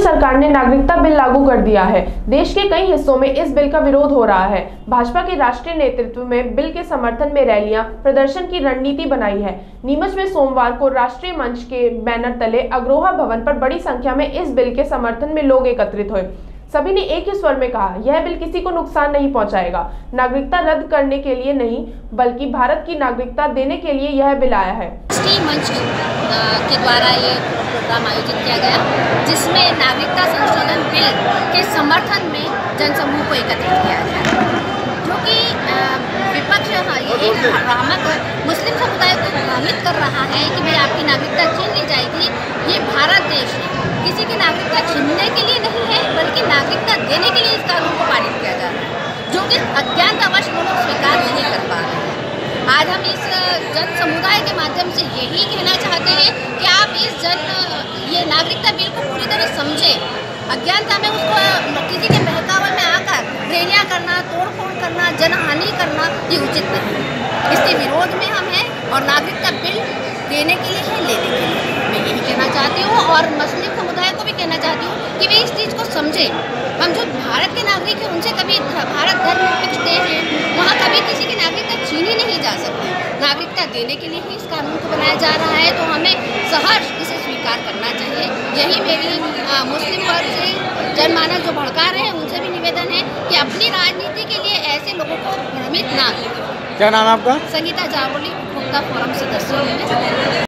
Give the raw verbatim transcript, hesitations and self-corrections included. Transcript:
सरकार ने नागरिकता बिल लागू कर दिया है। देश के कई हिस्सों में इस बिल का विरोध हो रहा है। भाजपा के राष्ट्रीय नेतृत्व में बिल के समर्थन में रैलियां, प्रदर्शन की रणनीति बनाई है। नीमच में सोमवार को राष्ट्रीय मंच के बैनर तले अग्रोहा भवन पर बड़ी संख्या में इस बिल के समर्थन में लोग एकत्रित हुए। सभी ने एक ही स्वर में कहा, यह बिल किसी को नुकसान नहीं पहुंचाएगा। नागरिकता रद्द करने के लिए नहीं, बल्कि भारत की नागरिकता देने के लिए यह बिल आया है। राष्ट्रीय मंच के द्वारा ये प्रोग्राम आयोजित किया गया, जिसमें नागरिकता संशोधन बिल के समर्थन में जनसमूह को एकत्रित किया गया, जो कि विपक्ष ये भ्रामक मुस्लिम समुदाय को भ्रमित कर रहा है कि भाई आपकी नागरिकता छीन ली जाएगी। ये भारत देश है, किसी की नागरिकता छीनने के लिए नहीं है, बल्कि नागरिकता देने के लिए इस कानून को पारित किया जा रहा है, जो कि अज्ञानतावश लोग स्वीकार नहीं कर पा रहे हैं। आज हम इस जन समुदाय के माध्यम से यही कहना चाहते हैं कि आप इस जन ये नागरिकता बिल को पूरी तरह समझें। अज्ञानता में उसको किसी के बहकावे में आकर रैलियां करना, तोड़फोड़ करना, जनहानि करना ये उचित नहीं है। इसके विरोध में हम हैं और नागरिकता बिल देने के लिए है, लेने के लिए मैं यही कहना चाहती हूँ। और मुस्लिम समुदाय को भी कहना चाहती हूँ कि वे इस चीज़ को समझें। हम जो भारत के नागरिक हैं उनसे कभी भारत धर्मनिरपेक्ष देश है, वहाँ कभी किसी की नागरिकता छीनी नहीं जा सकती। नागरिकता देने के लिए ही इस कानून को बनाया जा रहा है, तो हमें सहर्ष इसे स्वीकार करना चाहिए। यही मेरी आ, मुस्लिम वर्ग से जनमानस जो भड़का रहे हैं उनसे भी निवेदन है कि अपनी राजनीति के लिए ऐसे लोगों को भ्रमित ना करें। क्या नाम है आपका? संगीता जावली, उपभोक्ता फोरम सदस्य।